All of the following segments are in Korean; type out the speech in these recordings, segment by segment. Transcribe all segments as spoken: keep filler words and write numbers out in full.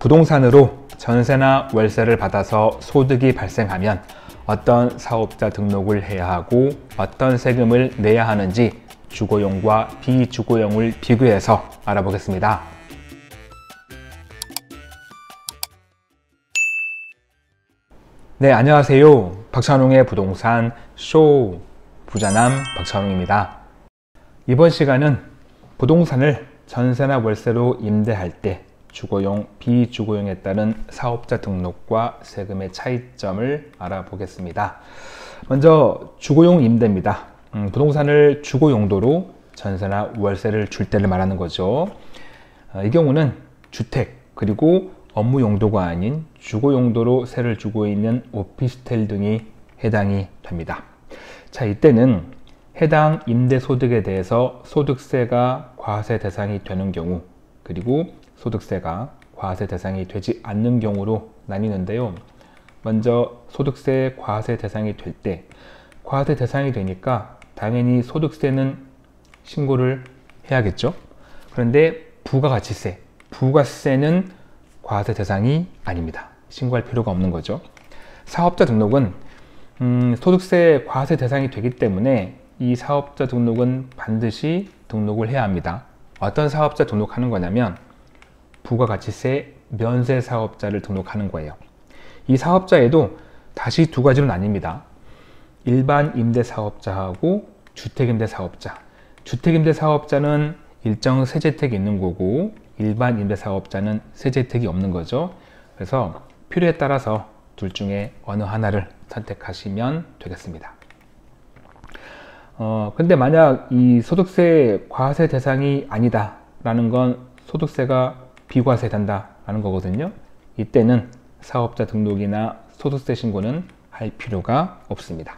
부동산으로 전세나 월세를 받아서 소득이 발생하면 어떤 사업자 등록을 해야 하고 어떤 세금을 내야 하는지 주거용과 비주거용을 비교해서 알아보겠습니다. 네, 안녕하세요. 박찬웅의 부동산 쇼 부자남 박찬웅입니다. 이번 시간은 부동산을 전세나 월세로 임대할 때 주거용, 비주거용에 따른 사업자 등록과 세금의 차이점을 알아보겠습니다. 먼저 주거용 임대입니다. 음, 부동산을 주거용도로 전세나 월세를 줄 때를 말하는 거죠. 어, 이 경우는 주택 그리고 업무 용도가 아닌 주거 용도로 세를 주고 있는 오피스텔 등이 해당이 됩니다. 자, 이때는 해당 임대 소득에 대해서 소득세가 과세 대상이 되는 경우, 그리고 소득세가 과세 대상이 되지 않는 경우로 나뉘는데요. 먼저 소득세 과세 대상이 될 때, 과세 대상이 되니까 당연히 소득세는 신고를 해야겠죠. 그런데 부가가치세, 부가세는 과세 대상이 아닙니다. 신고할 필요가 없는 거죠. 사업자 등록은 음, 소득세 과세 대상이 되기 때문에 이 사업자 등록은 반드시 등록을 해야 합니다. 어떤 사업자 등록하는 거냐면 부가가치세 면세 사업자를 등록하는 거예요. 이 사업자에도 다시 두 가지로 나뉩니다. 일반 임대 사업자하고 주택 임대 사업자. 주택 임대 사업자는 일정 세제택이 있는 거고 일반 임대 사업자는 세제택이 없는 거죠. 그래서 필요에 따라서 둘 중에 어느 하나를 선택하시면 되겠습니다. 어, 근데 만약 이 소득세 과세 대상이 아니다 라는 건 소득세가 비과세 된다 라는 거거든요. 이때는 사업자 등록이나 소득세 신고는 할 필요가 없습니다.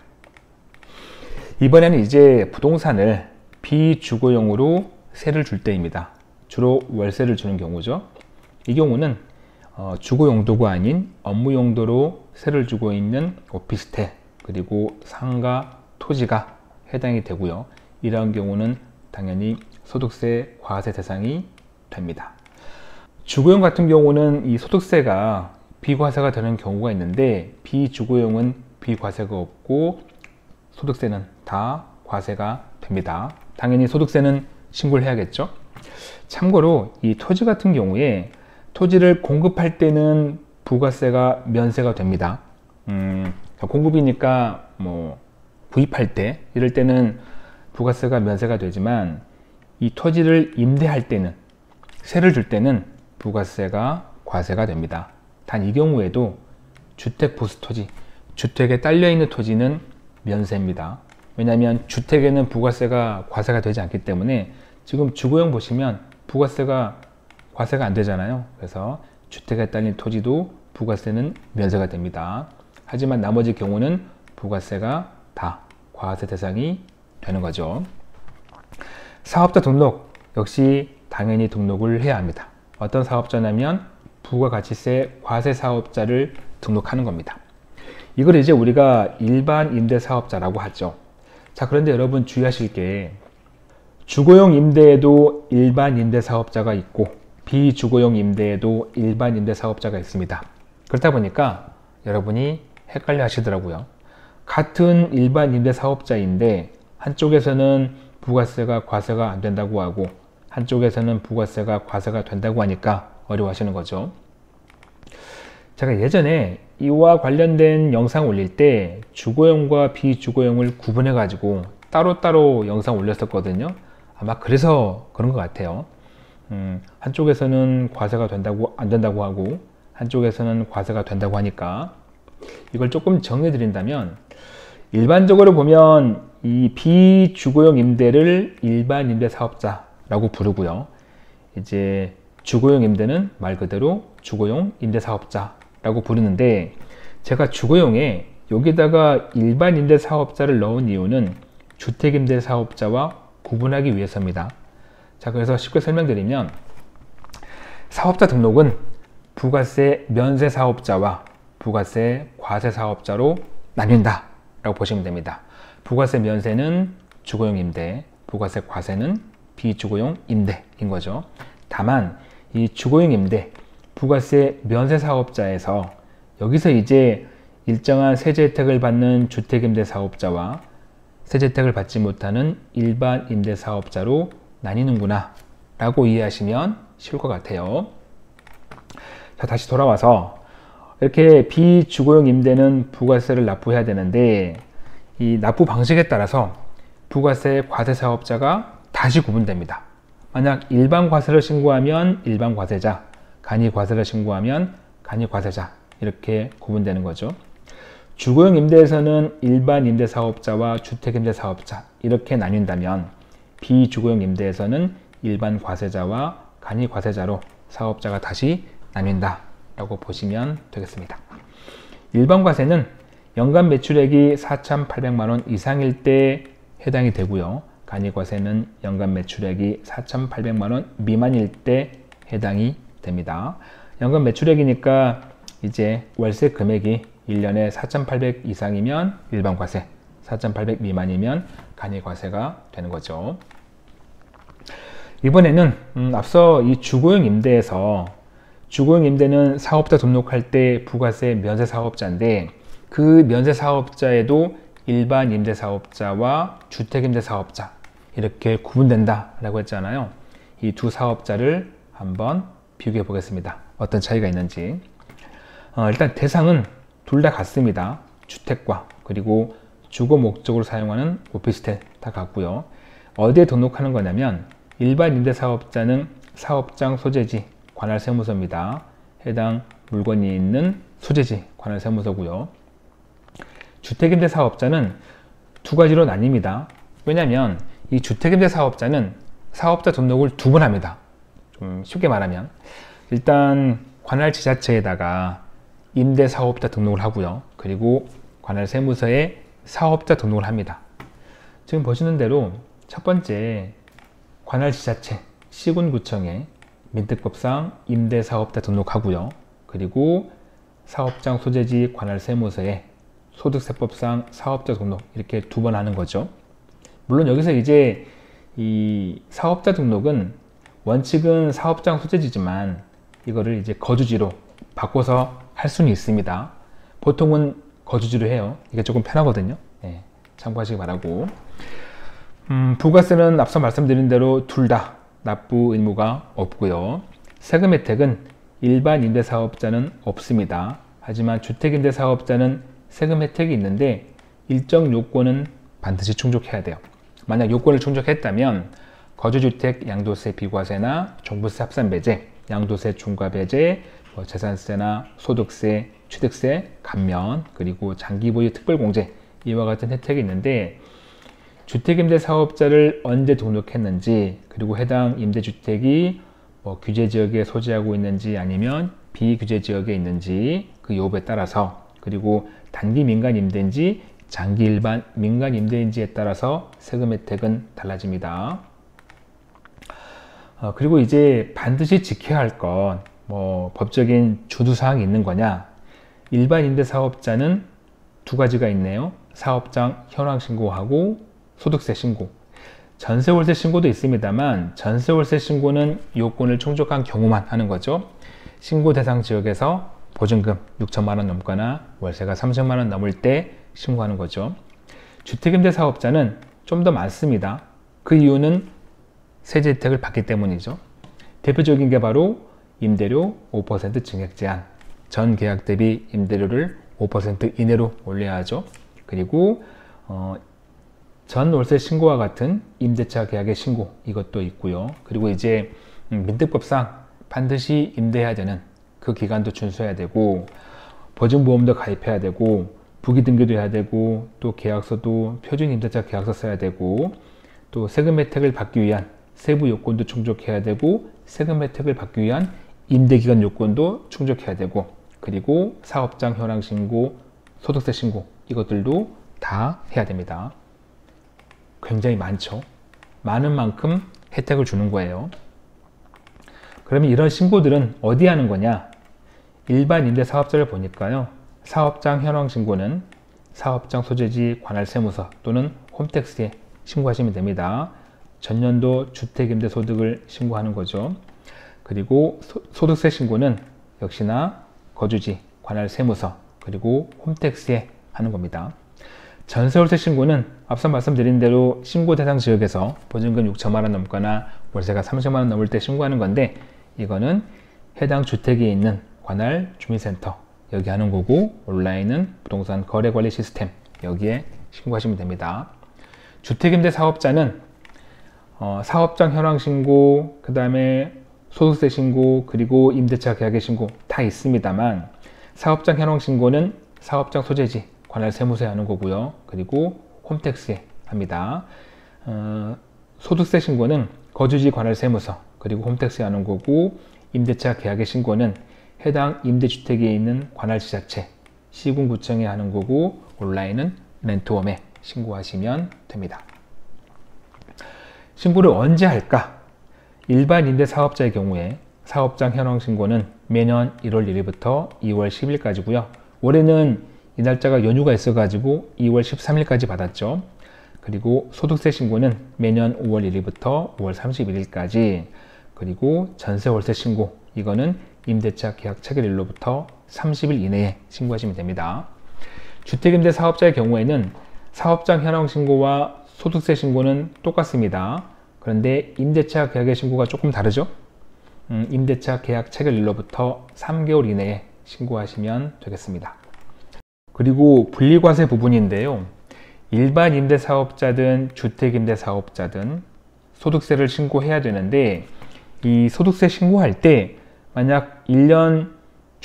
이번에는 이제 부동산을 비주거용으로 세를 줄 때입니다. 주로 월세를 주는 경우죠. 이 경우는 어, 주거 용도가 아닌 업무 용도로 세를 주고 있는 오피스텔 그리고 상가, 토지가 해당이 되고요. 이러한 경우는 당연히 소득세 과세 대상이 됩니다. 주거용 같은 경우는 이 소득세가 비과세가 되는 경우가 있는데 비주거용은 비과세가 없고 소득세는 다 과세가 됩니다. 당연히 소득세는 신고를 해야겠죠. 참고로 이 토지 같은 경우에 토지를 공급할 때는 부가세가 면세가 됩니다. 음, 공급이니까 뭐 구입할 때 이럴 때는 부가세가 면세가 되지만 이 토지를 임대할 때는 세를 줄 때는 부가세가 과세가 됩니다. 단 이 경우에도 주택 보수 토지, 주택에 딸려 있는 토지는 면세입니다. 왜냐하면 주택에는 부가세가 과세가 되지 않기 때문에 지금 주거용 보시면 부가세가 과세가 안 되잖아요. 그래서 주택에 딸린 토지도 부가세는 면세가 됩니다. 하지만 나머지 경우는 부가세가 다 과세 대상이 되는 거죠. 사업자 등록 역시 당연히 등록을 해야 합니다. 어떤 사업자냐면 부가가치세 과세 사업자를 등록하는 겁니다. 이걸 이제 우리가 일반 임대 사업자라고 하죠. 자, 그런데 여러분 주의하실 게 주거용 임대에도 일반 임대 사업자가 있고 비주거용 임대에도 일반 임대 사업자가 있습니다. 그렇다 보니까 여러분이 헷갈려 하시더라고요. 같은 일반 임대 사업자인데 한쪽에서는 부가세가 과세가 안 된다고 하고 한쪽에서는 부가세가 과세가 된다고 하니까 어려워하시는 거죠. 제가 예전에 이와 관련된 영상 올릴 때 주거용과 비주거용을 구분해 가지고 따로따로 영상 올렸었거든요. 아마 그래서 그런 것 같아요. 음, 한쪽에서는 과세가 된다고 안 된다고 하고 한쪽에서는 과세가 된다고 하니까 이걸 조금 정해 드린다면 일반적으로 보면 이 비주거용 임대를 일반 임대 사업자라고 부르고요. 이제 주거용 임대는 말 그대로 주거용 임대 사업자라고 부르는데 제가 주거용에 여기다가 일반 임대 사업자를 넣은 이유는 주택 임대 사업자와 구분하기 위해서입니다. 자, 그래서 쉽게 설명드리면 사업자 등록은 부가세 면세 사업자와 부가세 과세 사업자로 나뉜다 라고 보시면 됩니다. 부가세 면세는 주거용 임대, 부가세 과세는 비주거용 임대인 거죠. 다만 이 주거용 임대, 부가세 면세 사업자에서 여기서 이제 일정한 세제 혜택을 받는 주택임대 사업자와 세제 혜택을 받지 못하는 일반 임대 사업자로 나뉘는구나 라고 이해하시면 쉬울 것 같아요. 자, 다시 돌아와서 이렇게 비주거용 임대는 부가세를 납부해야 되는데 이 납부 방식에 따라서 부가세 과세 사업자가 다시 구분됩니다. 만약 일반 과세를 신고하면 일반 과세자, 간이 과세를 신고하면 간이 과세자 이렇게 구분되는 거죠. 주거용 임대에서는 일반 임대 사업자와 주택 임대 사업자 이렇게 나뉜다면 비주거용 임대에서는 일반 과세자와 간이 과세자로 사업자가 다시 나뉜다 라고 보시면 되겠습니다. 일반 과세는 연간 매출액이 사천팔백만 원 이상일 때 해당이 되고요. 간이 과세는 연간 매출액이 사천팔백만 원 미만일 때 해당이 됩니다. 연간 매출액이니까 이제 월세 금액이 일 년에 사천팔백 이상이면 일반 과세, 사천팔백 미만이면 간이 과세가 되는 거죠. 이번에는 음, 앞서 이 주거용 임대에서 주거용 임대는 사업자 등록할 때 부가세 면세 사업자인데 그 면세 사업자에도 일반 임대 사업자와 주택 임대 사업자 이렇게 구분된다 라고 했잖아요. 이 두 사업자를 한번 비교해 보겠습니다. 어떤 차이가 있는지. 어, 일단 대상은 둘 다 같습니다. 주택과 그리고 주거 목적으로 사용하는 오피스텔 다 같고요. 어디에 등록하는 거냐면 일반 임대 사업자는 사업장 소재지 관할 세무서입니다. 해당 물건이 있는 소재지 관할 세무서고요. 주택임대 사업자는 두 가지로 나뉩니다. 왜냐하면 이 주택임대 사업자는 사업자 등록을 두 번 합니다. 좀 쉽게 말하면 일단 관할 지자체에다가 임대 사업자 등록을 하고요. 그리고 관할 세무서에 사업자 등록을 합니다. 지금 보시는 대로 첫 번째 관할 지자체 시군구청에 민특법상 임대사업자 등록하고요. 그리고 사업장 소재지 관할 세무서에 소득세법상 사업자 등록 이렇게 두 번 하는 거죠. 물론 여기서 이제 이 사업자 등록은 원칙은 사업장 소재지지만 이거를 이제 거주지로 바꿔서 할 수는 있습니다. 보통은 거주지로 해요. 이게 조금 편하거든요. 네, 참고하시기 바라고. 음, 부가세는 앞서 말씀드린 대로 둘 다 납부 의무가 없고요. 세금 혜택은 일반 임대사업자는 없습니다. 하지만 주택임대사업자는 세금 혜택이 있는데 일정 요건은 반드시 충족해야 돼요. 만약 요건을 충족했다면 거주주택 양도세 비과세나 종부세 합산배제, 양도세 중과배제, 뭐 재산세나 소득세, 취득세 감면, 그리고 장기보유 특별공제 이와 같은 혜택이 있는데 주택임대사업자를 언제 등록했는지 그리고 해당 임대주택이 뭐 규제지역에 소재하고 있는지 아니면 비규제지역에 있는지 그 여부에 따라서 그리고 단기 민간 임대인지 장기 일반 민간 임대인지에 따라서 세금 혜택은 달라집니다. 어, 그리고 이제 반드시 지켜야 할 것 뭐 법적인 주두사항이 있는 거냐. 일반 임대사업자는 두 가지가 있네요. 사업장 현황 신고하고 소득세 신고. 전세월세 신고도 있습니다만 전세월세 신고는 요건을 충족한 경우만 하는 거죠. 신고 대상 지역에서 보증금 육천만 원 넘거나 월세가 삼천만 원 넘을 때 신고하는 거죠. 주택임대 사업자는 좀 더 많습니다. 그 이유는 세제 혜택을 받기 때문이죠. 대표적인 게 바로 임대료 오 퍼센트 증액 제한, 전 계약 대비 임대료를 오 퍼센트 이내로 올려야 하죠. 그리고 어, 전 월세 신고와 같은 임대차 계약의 신고 이것도 있고요. 그리고 이제 민특법상 반드시 임대해야 되는 그 기간도 준수해야 되고 보증보험도 가입해야 되고 부기등기도 해야 되고 또 계약서도 표준 임대차 계약서 써야 되고 또 세금 혜택을 받기 위한 세부 요건도 충족해야 되고 세금 혜택을 받기 위한 임대기간 요건도 충족해야 되고 그리고 사업장 현황 신고, 소득세 신고 이것들도 다 해야 됩니다. 굉장히 많죠. 많은 만큼 혜택을 주는 거예요. 그러면 이런 신고들은 어디 하는 거냐? 일반 임대사업자를 보니까요. 사업장 현황 신고는 사업장 소재지 관할 세무서 또는 홈택스에 신고하시면 됩니다. 전년도 주택임대 소득을 신고하는 거죠. 그리고 소, 소득세 신고는 역시나 거주지, 관할 세무서, 그리고 홈택스에 하는 겁니다. 전세월세 신고는 앞서 말씀드린 대로 신고 대상 지역에서 보증금 육천만 원 넘거나 월세가 삼십만 원 넘을 때 신고하는 건데, 이거는 해당 주택에 있는 관할 주민센터 여기 하는 거고, 온라인은 부동산 거래관리 시스템 여기에 신고하시면 됩니다. 주택임대 사업자는 어, 사업장 현황 신고, 그 다음에 소득세 신고, 그리고 임대차 계약의 신고 다 있습니다만, 사업장 현황 신고는 사업장 소재지 관할 세무서에 하는 거고요. 그리고 홈택스에 합니다. 어, 소득세 신고는 거주지 관할 세무서, 그리고 홈택스에 하는 거고, 임대차 계약의 신고는 해당 임대주택에 있는 관할 지자체, 시군구청에 하는 거고, 온라인은 렌트홈에 신고하시면 됩니다. 신고를 언제 할까? 일반 임대 사업자의 경우에 사업장 현황 신고는 매년 일월 일일부터 이월 십일까지고요. 올해는 이 날짜가 연휴가 있어가지고 이월 십삼일까지 받았죠. 그리고 소득세 신고는 매년 오월 일일부터 오월 삼십일일까지, 그리고 전세월세 신고, 이거는 임대차 계약 체결일로부터 삼십일 이내에 신고하시면 됩니다. 주택임대 사업자의 경우에는 사업장 현황 신고와 소득세 신고는 똑같습니다. 그런데 임대차 계약의 신고가 조금 다르죠. 음, 임대차 계약 체결일로부터 삼 개월 이내에 신고하시면 되겠습니다. 그리고 분리과세 부분인데요. 일반 임대 사업자든 주택임대 사업자든 소득세를 신고해야 되는데, 이 소득세 신고할 때 만약 일 년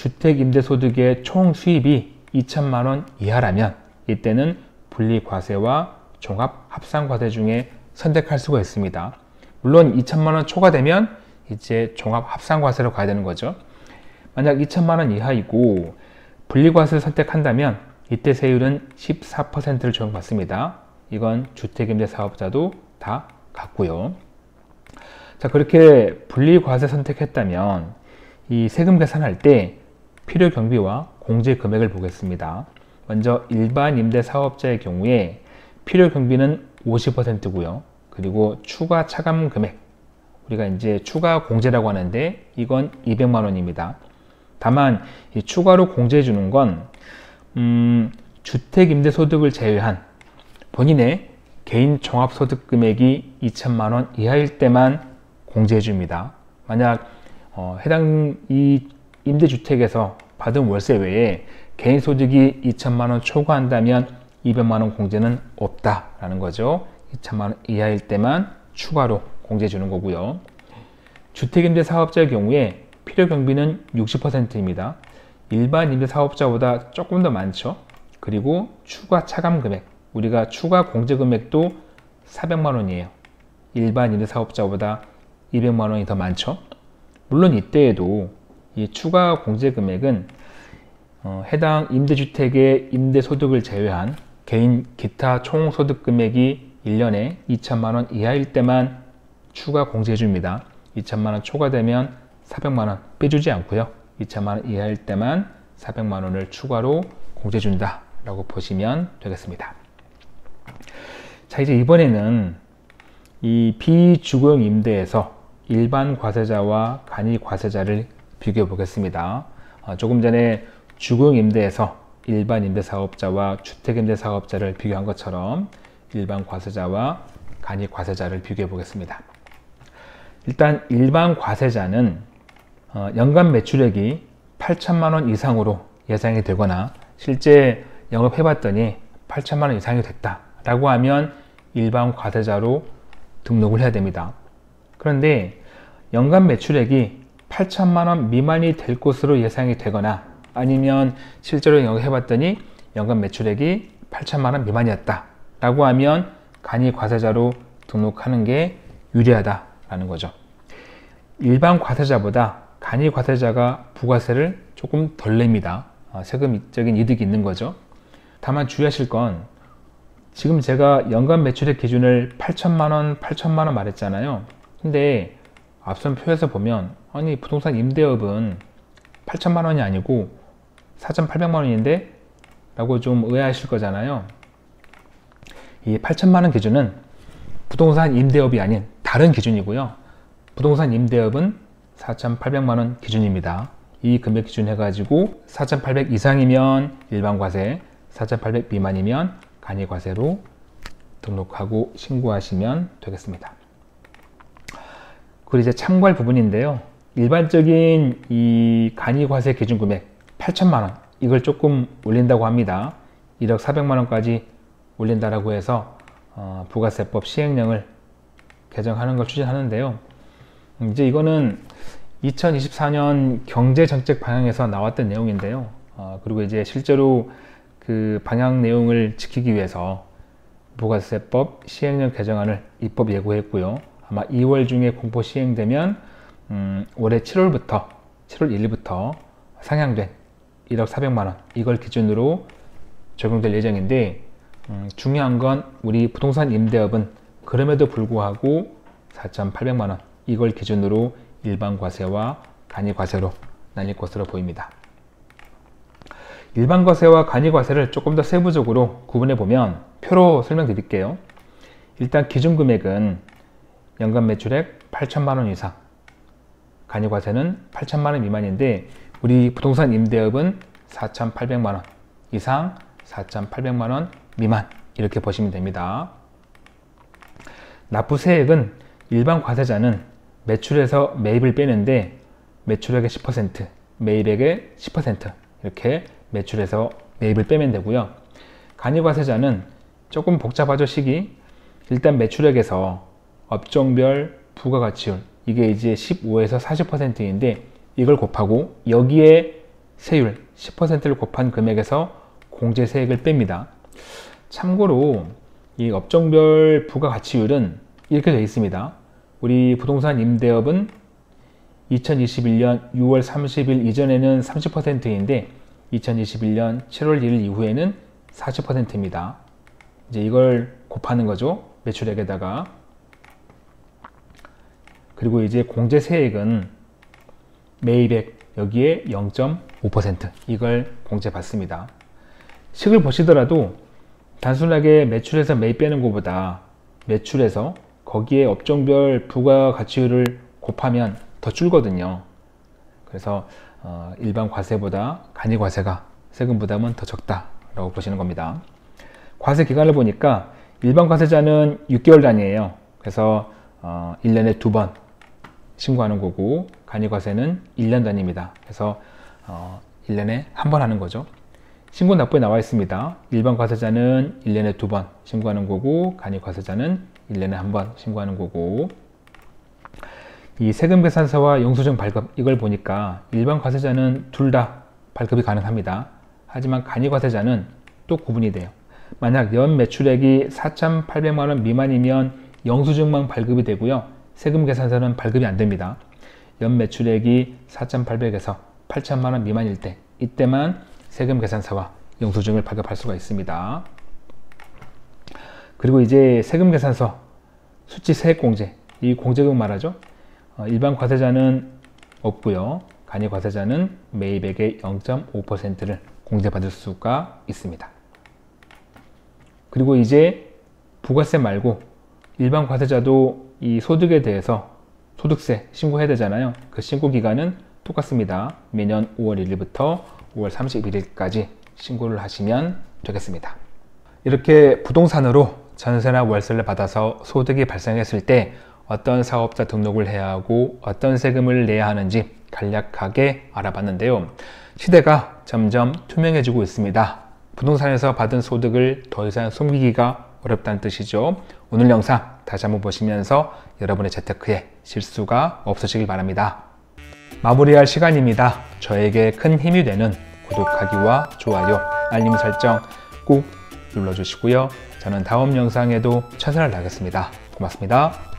주택임대소득의 총 수입이 이천만 원 이하라면 이때는 분리과세와 종합합산과세 중에 선택할 수가 있습니다. 물론 이천만 원 초과되면 이제 종합합산과세로 가야 되는 거죠. 만약 이천만 원 이하이고 분리과세를 선택한다면 이때 세율은 십사 퍼센트를 적용받습니다. 이건 주택임대 사업자도 다 같고요. 자, 그렇게 분리과세 선택했다면 이 세금 계산할 때 필요 경비와 공제 금액을 보겠습니다. 먼저 일반 임대 사업자의 경우에 필요 경비는 오십 퍼센트고요. 그리고 추가 차감 금액, 우리가 이제 추가 공제라고 하는데 이건 이백만 원입니다. 다만 이 추가로 공제해 주는 건 음, 주택임대소득을 제외한 본인의 개인 종합소득 금액이 이천만 원 이하일 때만 공제해 줍니다. 만약 어, 해당 이 임대주택에서 받은 월세 외에 개인 소득이 이천만 원 초과한다면 이백만 원 공제는 없다라는 거죠. 이천만 원 이하일 때만 추가로 공제해 주는 거고요. 주택임대 사업자의 경우에 필요 경비는 육십 퍼센트입니다. 일반 임대 사업자보다 조금 더 많죠. 그리고 추가 차감 금액, 우리가 추가 공제 금액도 사백만 원이에요. 일반 임대 사업자보다 이백만 원이 더 많죠. 물론 이때에도 이 추가 공제 금액은 어, 해당 임대주택의 임대소득을 제외한 개인 기타 총소득 금액이 일 년에 이천만 원 이하일 때만 추가 공제해 줍니다. 이천만 원 초과되면 사백만 원 빼주지 않고요. 이천만 원 이하일 때만 사백만 원을 추가로 공제해 준다 라고 보시면 되겠습니다. 자, 이제 이번에는 이 비주거용 임대에서 일반 과세자와 간이 과세자를 비교해 보겠습니다. 어, 조금 전에 주거용 임대에서 일반 임대 사업자와 주택 임대 사업자를 비교한 것처럼 일반 과세자와 간이 과세자를 비교해 보겠습니다. 일단 일반 과세자는 어, 연간 매출액이 팔천만 원 이상으로 예상이 되거나 실제 영업해 봤더니 팔천만 원 이상이 됐다 라고 하면 일반 과세자로 등록을 해야 됩니다. 그런데 연간 매출액이 팔천만 원 미만이 될 것으로 예상이 되거나 아니면 실제로 영업해 봤더니 연간 매출액이 팔천만 원 미만이었다 라고 하면 간이 과세자로 등록하는 게 유리하다 라는 거죠. 일반 과세자보다 간이 과세자가 부가세를 조금 덜 냅니다. 어, 세금적인 이득이 있는 거죠. 다만 주의하실 건 지금 제가 연간 매출액 기준을 팔천만 원, 팔천만 원 말했잖아요. 근데 앞선 표에서 보면 아니 부동산 임대업은 팔천만 원이 아니고 사천팔백만 원인데 라고 좀 의아하실 거잖아요. 이 팔천만 원 기준은 부동산 임대업이 아닌 다른 기준이고요. 부동산 임대업은 사천팔백만 원 기준입니다. 이 금액 기준 해가지고 사천팔백 이상이면 일반 과세, 사천팔백 미만이면 간이 과세로 등록하고 신고하시면 되겠습니다. 그리고 이제 참고할 부분인데요. 일반적인 이 간이 과세 기준 금액 팔천만 원, 이걸 조금 올린다고 합니다. 일억 사백만 원까지 올린다라고 해서 어, 부가세법 시행령을 개정하는 걸 추진하는데요. 이제 이거는 이천이십사 년 경제정책 방향에서 나왔던 내용인데요. 어, 그리고 이제 실제로 그 방향 내용을 지키기 위해서 부가세법 시행령 개정안을 입법 예고했고요. 아마 이월 중에 공포 시행되면 음, 올해 칠월부터 칠월 일일부터 상향된 일억 사백만 원, 이걸 기준으로 적용될 예정인데, 음, 중요한 건 우리 부동산 임대업은 그럼에도 불구하고 사천팔백만 원, 이걸 기준으로 일반 과세와 간이 과세로 나뉠 것으로 보입니다. 일반 과세와 간이 과세를 조금 더 세부적으로 구분해 보면 표로 설명드릴게요. 일단 기준 금액은 연간 매출액 팔천만 원 이상, 간이 과세는 팔천만 원 미만인데, 우리 부동산 임대업은 사천팔백만 원 이상, 사천팔백만 원 미만, 이렇게 보시면 됩니다. 납부세액은 일반 과세자는 매출에서 매입을 빼는데 매출액의 십 퍼센트, 매입액의 십 퍼센트, 이렇게 매출에서 매입을 빼면 되고요. 간이 과세자는 조금 복잡하죠, 식이. 일단 매출액에서 업종별 부가가치율, 이게 이제 십오에서 사십 퍼센트인데 이걸 곱하고 여기에 세율 십 퍼센트를 곱한 금액에서 공제세액을 뺍니다. 참고로 이 업종별 부가가치율은 이렇게 되어 있습니다. 우리 부동산 임대업은 이천이십일 년 유월 삼십일 이전에는 삼십 퍼센트인데 이천이십일 년 칠월 일일 이후에는 사십 퍼센트입니다. 이제 이걸 곱하는 거죠, 매출액에다가. 그리고 이제 공제세액은 매입액 여기에 영 점 오 퍼센트, 이걸 공제받습니다. 식을 보시더라도 단순하게 매출에서 매입 빼는 것보다 매출에서 거기에 업종별 부가가치율을 곱하면 더 줄거든요. 그래서 어, 일반 과세보다 간이 과세가 세금 부담은 더 적다라고 보시는 겁니다. 과세 기간을 보니까 일반 과세자는 육 개월 단위예요. 그래서 어, 일 년에 두 번 신고하는 거고, 간이 과세는 일 년 단위입니다. 그래서 어, 일 년에 한 번 하는 거죠. 신고 납부에 나와 있습니다. 일반 과세자는 일 년에 두 번 신고하는 거고, 간이 과세자는 일 년에 한 번 신고하는 거고, 이 세금계산서와 영수증 발급, 이걸 보니까 일반 과세자는 둘 다 발급이 가능합니다. 하지만 간이 과세자는 또 구분이 돼요. 만약 연 매출액이 사천팔백만 원 미만이면 영수증만 발급이 되고요. 세금계산서는 발급이 안 됩니다. 연 매출액이 사천팔백에서 팔천만 원 미만일 때, 이때만 세금계산서와 영수증을 발급할 수가 있습니다. 그리고 이제 세금계산서, 수치세액공제, 이 공제금 말하죠. 어, 일반 과세자는 없고요. 간이 과세자는 매입액의 영 점 오 퍼센트를 공제받을 수가 있습니다. 그리고 이제 부가세 말고 일반 과세자도 이 소득에 대해서 소득세 신고해야 되잖아요. 그 신고 기간은 똑같습니다. 매년 오월 일일부터 오월 삼십일일까지 신고를 하시면 되겠습니다. 이렇게 부동산으로 전세나 월세를 받아서 소득이 발생했을 때 어떤 사업자 등록을 해야 하고 어떤 세금을 내야 하는지 간략하게 알아봤는데요. 시대가 점점 투명해지고 있습니다. 부동산에서 받은 소득을 더 이상 숨기기가 어렵다는 뜻이죠. 오늘 영상 다시 한번 보시면서 여러분의 재테크에 실수가 없으시길 바랍니다. 마무리할 시간입니다. 저에게 큰 힘이 되는 구독하기와 좋아요, 알림 설정 꼭 눌러주시고요. 저는 다음 영상에도 최선을 다하겠습니다. 고맙습니다.